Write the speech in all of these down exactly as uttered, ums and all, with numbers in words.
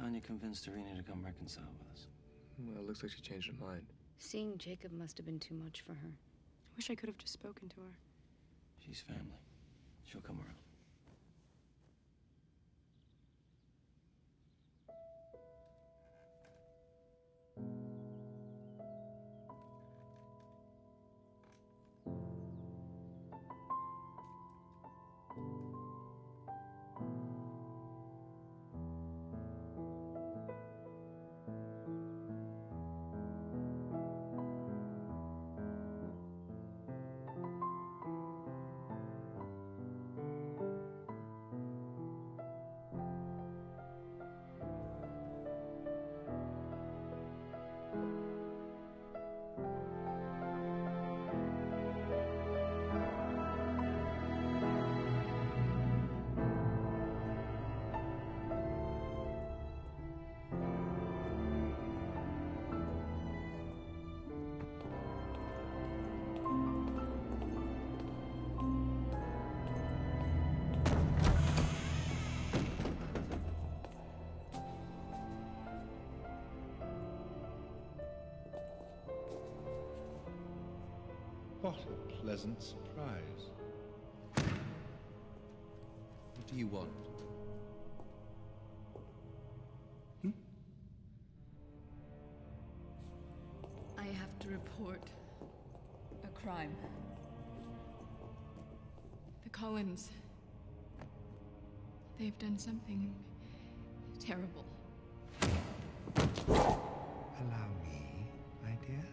Tanya convinced Irina to come reconcile with us. Well, it looks like she changed her mind. Seeing Jacob must have been too much for her. I wish I could have just spoken to her. She's family. She'll come around. What a pleasant surprise. What do you want? Hmm? I have to report a crime. The Cullens. They've done something terrible. Allow me, my dear.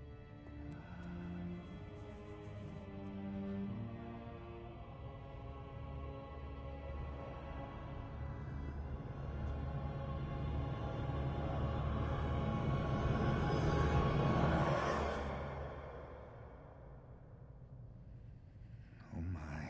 Oh my.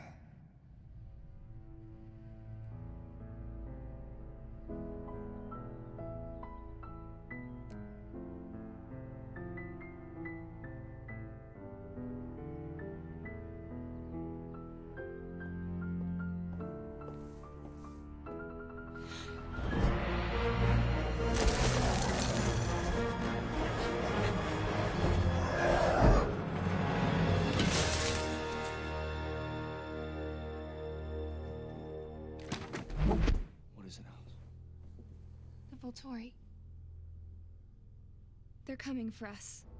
What is it, Alice? The Volterra. They're coming for us.